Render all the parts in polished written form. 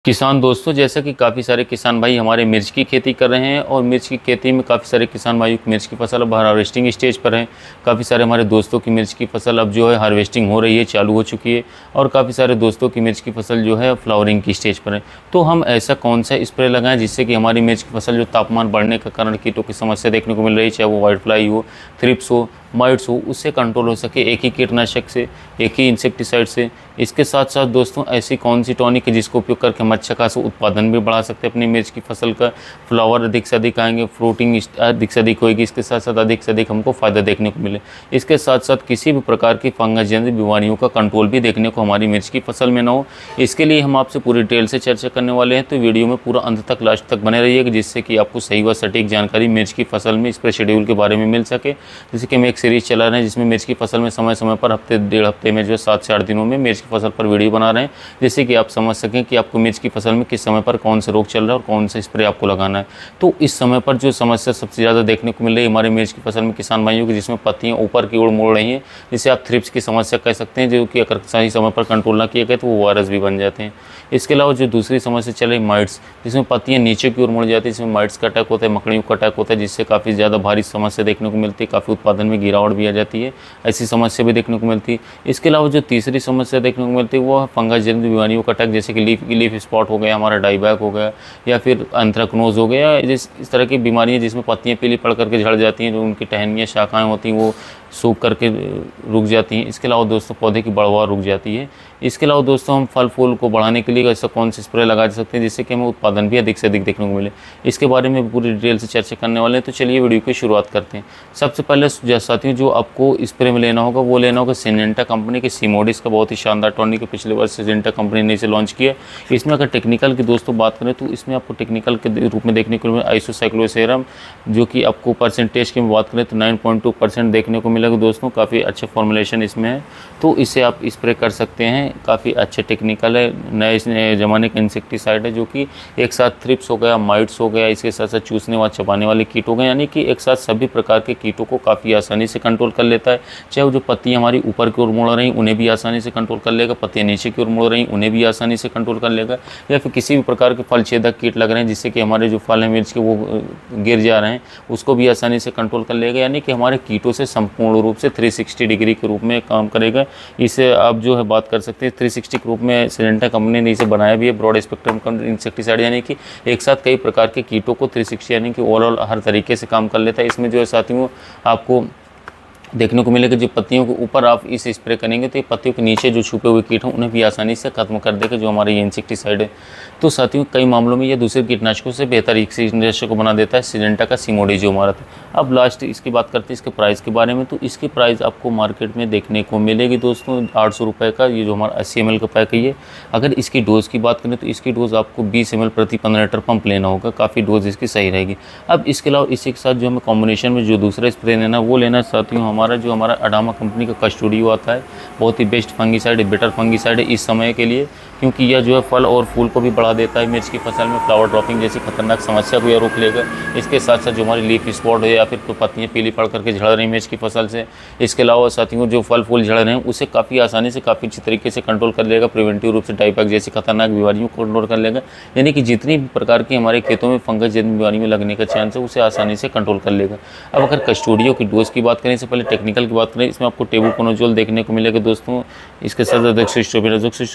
किसान दोस्तों, जैसा कि काफ़ी सारे किसान भाई हमारे मिर्च की खेती कर रहे हैं और मिर्च की खेती में काफ़ी सारे किसान भाई मिर्च की फसल अब हार्वेस्टिंग स्टेज पर हैं। काफ़ी सारे हमारे दोस्तों की मिर्च की फसल अब जो है हार्वेस्टिंग हो रही है, चालू हो चुकी है और काफ़ी सारे दोस्तों की मिर्च की फसल जो है फ्लावरिंग की स्टेज पर है। तो हम ऐसा कौन सा स्प्रे लगाएं जिससे कि हमारी मिर्च की फसल जो तापमान बढ़ने के कारण कीटों की समस्या देखने को मिल रही है, चाहे वो वाइट फ्लाई हो, थ्रिप्स हो, माइट्स हो, उससे कंट्रोल हो सके एक ही कीटनाशक से, एक ही इंसेक्टिसाइड से। इसके साथ साथ दोस्तों ऐसी कौन सी टॉनिक है जिसको उपयोग करके हम अच्छा खासा उत्पादन भी बढ़ा सकते हैं अपनी मिर्च की फसल का, फ्लावर अधिक से अधिक आएंगे, फ्रूटिंग अधिक से अधिक होगी, इसके साथ साथ अधिक से अधिक हमको फ़ायदा देखने को मिले। इसके साथ साथ किसी भी प्रकार की फंगस जनित बीमारियों का कंट्रोल भी देखने को हमारी मिर्च की फसल में ना हो, इसके लिए हम आपसे पूरी डिटेल से चर्चा करने वाले हैं। तो वीडियो में पूरा अंत तक लास्ट तक बने रहिएगा, जिससे कि आपको सही व सटीक जानकारी मिर्च की फसल में स्प्रे शेड्यूल के बारे में मिल सके। जैसे कि हम एक सीरीज़ चला रहे हैं जिसमें मिर्च की फसल में समय समय पर हफ्ते डेढ़ हफ्ते में जो 7 से 8 दिनों में मिर्च की फसल पर वीडियो बना रहे हैं, जिससे कि आप समझ सकें कि आपको मिर्च की फसल में किस समय पर कौन से रोग चल रहा है और कौन सा स्प्रे आपको लगाना है। तो इस समय पर जो समस्या सबसे ज़्यादा देखने को मिल रही है हमारे मिर्च की फसल में किसान भाइयों की, जिसमें पत्तियां ऊपर की ओर मुड़ रही हैं, जिसे आप थ्रिप्स की समस्या कह सकते हैं, जो कि अगर सही समय पर कंट्रोल ना किया गया तो वो वायरस भी बन जाते हैं। इसके अलावा जो दूसरी समस्या चल रही माइट्स, जिसमें पत्तियां नीचे की ओर मुड़ जाती है, इसमें माइट्स का अटैक होता है, मकड़ियों का अटैक होता है, जिससे काफ़ी ज़्यादा भारी समस्या देखने को मिलती है, काफ़ी उत्पादन में गिरावट भी आ जाती है, ऐसी समस्या भी देखने को मिलती है। इसके अलावा जो तीसरी समस्या देखने को मिलती है वो है फंगस जनित बीमारियों का अटैक, जैसे कि लीफ स्पॉट हो गया, हमारा डाईबैक हो गया, या फिर एंथ्रेक्नोज हो गया। इस तरह की बीमारियां जिसमें पत्तियां पीली पड़ करके झड़ जाती हैं, जो उनकी टहनियाँ शाखाएँ होती हैं वो सूख करके रुक जाती हैं। इसके अलावा दोस्तों पौधे की बढ़वार रुक जाती है। इसके अलावा दोस्तों हम फल फूल को बढ़ाने के लिए ऐसा कौन सा स्प्रे लगा सकते हैं जिससे कि हमें उत्पादन भी अधिक से अधिक देखने को मिले, इसके बारे में पूरी डिटेल से चर्चा करने वाले हैं। तो चलिए वीडियो की शुरुआत करते हैं। सबसे पहले साथियों जो आपको स्प्रे में लेना होगा वो लेना होगा सिजेंटा कंपनी के सीमोडिस का बहुत ही शानदार टॉनिक है। पिछले वर्ष सिजेंटा कंपनी ने इसे लॉन्च किया। इसमें अगर टेक्निकल की दोस्तों बात करें तो इसमें आपको टेक्निकल के रूप में देखने को मिले आइसोसाइक्लोसेरम, जो कि आपको परसेंटेज की बात करें तो 9.2% देखने को मिलेगा दोस्तों। काफ़ी अच्छा फॉर्मुलेशन इसमें है, तो इसे आप स्प्रे कर सकते हैं। काफ़ी अच्छे टेक्निकल है, नए ज़माने का इंसेक्टिसाइड है, जो कि एक साथ थ्रिप्स हो गया, माइट्स हो गया, इसके साथ साथ चूसने व चबाने वाले कीट हो गए, यानी कि एक साथ सभी प्रकार के कीटों को काफ़ी आसानी से कंट्रोल कर लेता है। चाहे वो जो पत्तियाँ हमारी ऊपर की ओर मुड़ रही उन्हें भी आसानी से कंट्रोल कर लेगा, पत्तियाँ नीचे की ओर मुड़ रही उन्हें भी आसानी से कंट्रोल कर लेगा, या फिर किसी भी प्रकार के फल छेदक कीट लग रहे हैं जिससे कि हमारे जो फल हैं मिर्च के वो गिर जा रहे हैं, उसको भी आसानी से कंट्रोल कर लेगा। यानी कि हमारे कीटों से संपूर्ण रूप से 360 डिग्री के रूप में काम करेगा। इसे आप जो है बात कर सकते हैं 360 के रूप में सिजेंटा कंपनी ने इसे बनाया भी है, ब्रॉड स्पेक्ट्रम इंसेक्टिसाइड, यानी कि एक साथ कई प्रकार के कीटों को 360 यानी कि ओवरऑल हर तरीके से काम कर लेता है। इसमें जो है साथियों आपको देखने को मिलेगा जो पत्तियों के ऊपर आप इसे स्प्रे करेंगे तो ये पत्तियों के नीचे जो छुपे हुए कीट हों उन्हें भी आसानी से खत्म कर देगा, जो हमारे ये इंसेक्टिसाइड है। तो साथियों कई मामलों में ये दूसरे कीटनाशकों से बेहतर कीटनाशक को बना देता है सिजेंटा का सीमोडिस जो हमारा था। अब लास्ट इसकी बात करते हैं इसके प्राइस के बारे में। तो इसकी प्राइस आपको मार्केट में देखने को मिलेगी दोस्तों 800 रुपये का, ये जो हमारा 80 ml का पैक है ये। अगर इसकी डोज़ की बात करें तो इसकी डोज़ आपको 20 ml प्रति 15 लीटर पंप लेना होगा, काफ़ी डोज़ इसकी सही रहेगी। अब इसके अलावा इसी के साथ जो हमें कॉम्बिनेशन में जो दूसरा स्प्रे लेना वो लेना साथियों हमारा अडामा कंपनी का कस्टोडियो आता है। बहुत ही बेस्ट फंगीसाइड है, बेटर फंगीसाइड है इस समय के लिए, क्योंकि यह जो है फल और फूल को भी बढ़ा देता है। मिर्च की फसल में फ्लावर ड्रॉपिंग जैसी खतरनाक समस्या को यह रोक लेगा। इसके साथ साथ जो हमारी लीफ स्पॉट है या फिर तो पत्तियाँ पीली पड़ करके झड़ रही मिर्च की फसल से, इसके अलावा साथियों जो फल फूल झड़ रहे हैं उसे काफ़ी आसानी से काफ़ी अच्छी तरीके से कंट्रोल कर लेगा। प्रिवेंटिव रूप से डाईबैक जैसी खतरनाक बीमारियों को कंट्रोल कर लेगा, यानी कि जितनी भी प्रकार की हमारे खेतों में फंगस जनित बीमारी में लगने का चांस है उसे आसानी से कंट्रोल कर लेगा। अब अगर कस्टोडियो की डोज की बात करें, इससे पहले टेक्निकल की बात करें, इसमें आपको टेबुकोनाजोल देखने को मिलेगा दोस्तों। इसके साथ अजोक्सिस्ट्रोबिन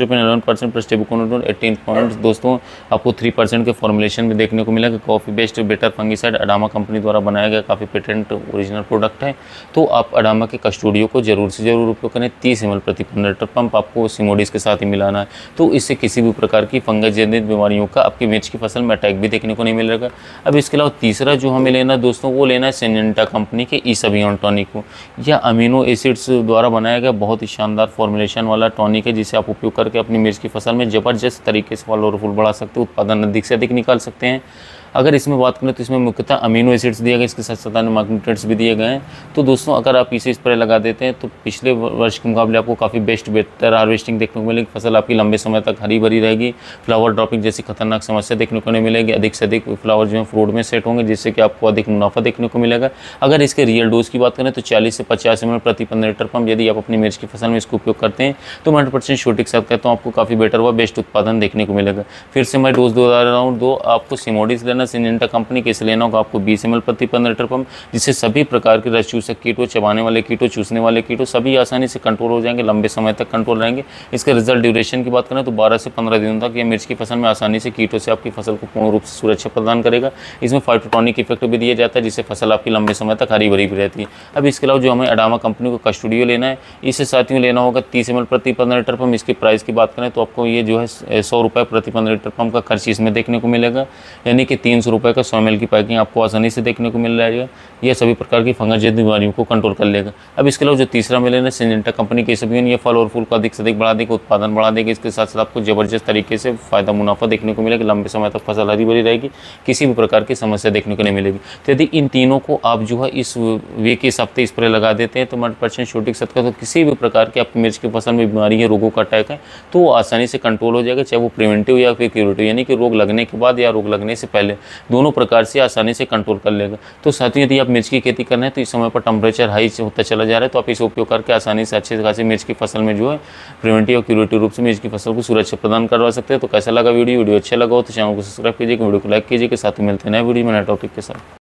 11% प्लस टेबुकोनाजोल 18 पॉइंट्स दोस्तों आपको 3% के फॉर्मुलेशन में देखने को मिलेगा। कॉफ़ी best better fungicide Adama company द्वारा बनाया गया काफ़ी पेटेंट ओरिजिनल प्रोडक्ट है। तो आप अडामा के कस्टोडियो को जरूर से जरूर उपयोग करें। 30 ml प्रति 15 लीटर पंप आपको सीमोडिस के साथ ही मिलाना है, तो इससे किसी भी प्रकार की फंगस जनित बीमारियों का आपकी मिर्च की फसल में अटैक भी देखने को नहीं मिलेगा। अब इसके अलावा तीसरा जो हमें लेना दोस्तों वो लेना है सिजेंटा कंपनी के ईसबियन टॉनिक को। यह अमीनो एसिड्स द्वारा बनाया गया बहुत ही शानदार फॉर्मुलेशन वाला टॉनिक है, जिसे आप उपयोग करके अपनी मिर्च की फसल में ज़बरदस्त तरीके से फल और फूल बढ़ा सकते हैं, उत्पादन अधिक से अधिक निकाल सकते हैं। अगर इसमें बात करें तो इसमें मुख्यतः अमीनो एसिड्स दिए गए, इसके साथ साथ माइक्रोन्यूट्रिएंट्स भी दिए गए हैं। तो दोस्तों अगर आप इसे स्प्रे लगा देते हैं तो पिछले वर्ष के मुकाबले आपको काफ़ी बेहतर हार्वेस्टिंग देखने को मिलेगी। फसल आपकी लंबे समय तक हरी भरी रहेगी। फ्लावर ड्रॉपिंग जैसी खतरनाक समस्या देखने को नहीं मिलेगी। अधिक से अधिक फ्लावर जो है फ्रूट में सेट होंगे, जिससे कि आपको अधिक मुनाफा देखने को मिलेगा। अगर इसके रियल डोज की बात करें तो 40 से 50 ml प्रति 15 लीटर पंप यदि आप अपनी मिर्च की फसल में इसको उपयोग करते हैं तो 100% शूट के साथ कहता हूँ आपको काफ़ी बेटर व बेस्ट उत्पादन देखने को मिलेगा। फिर से मैं डोज दो रहा हूँ, दो आपको सिमोडिस लेना, सिंजेंटा कंपनी के, इसे लेना होगा आपको 20 ml प्रति 15 लीटर पंप, जिससे सभी प्रकार के रस चूसक कीटों, चबाने वाले कीटों, चूसने वाले कीटों सभी आसानी से कंट्रोल हो जाएंगे, लंबे समय तक कंट्रोल रहेंगे। इसके रिजल्ट ड्यूरेशन की बात करें तो 12 से 15 दिनों तक यह मिर्च की फसल में आसानी से कीटों से आपकी फसल को पूर्ण रूप से सुरक्षा प्रदान करेगा। इसमें फाइटोटॉनिक इफेक्ट भी दिया जाता है, जिससे फसल आपकी लंबे समय तक हरी भरी भी रहती है। अब इसके अलावा जो हमें अडामा कंपनी को कस्टोडियो लेना है, इसे साथियों लेना होगा 30 ml प्रति 15 लीटर पंप। इसकी प्राइस की बात करें तो आपको ये जो है 100 रुपये प्रति 15 लीटर पंप का खर्च इसमें देखने को मिलेगा, यानी कि 300 रुपये का 100 ml की पैकिंग आपको आसानी से देखने को मिल जाएगा। यह सभी प्रकार की फंगस जनित बीमारियों को कंट्रोल कर लेगा। अब इसके अलावा जो तीसरा में लेना सिंजेंटा कंपनी के सभी ये फल और फूल को अधिक से अधिक बढ़ा देगा, उत्पादन बढ़ा देगा। इसके साथ साथ आपको जबरदस्त तरीके से फायदा मुनाफा देखने को मिलेगा, लंबे समय तक फसल हरी भरी रहेगी, किसी भी प्रकार की समस्या देखने को नहीं मिलेगी। तो यदि इन तीनों को आप जो है इस वीक के हफ्ते स्प्रे लगा देते हैं तो 100% शूटिंग सत्ता, तो किसी भी प्रकार की आपकी मिर्च की फसल में बीमारी है, रोगों का अटैक है, तो वो आसानी से कंट्रोल हो जाएगा, चाहे वो प्रिवेंटिव या फिर क्यूरेटिव, यानी कि रोग लगने के बाद या रोग लगने से पहले, दोनों प्रकार से आसानी से कंट्रोल कर लेगा। तो साथियों यदि आप मिर्च की खेती कर रहे हैं तो इस समय पर टेम्परेचर हाई होता चला जा रहा है, तो आप इसे उपयोग करके आसानी से अच्छे खासी मिर्च की फसल में जो है प्रिवेंटिव और क्यूरेटिव रूप से मिर्च की फसल को सुरक्षा प्रदान करवा सकते हैं। तो कैसा लगा वीडियो अच्छा लगा हो तो चैनल को सब्सक्राइब कीजिए, वीडियो को लाइक कीजिए। साथ ही मिलते हैं नए वीडियो में नए टॉपिक के साथ।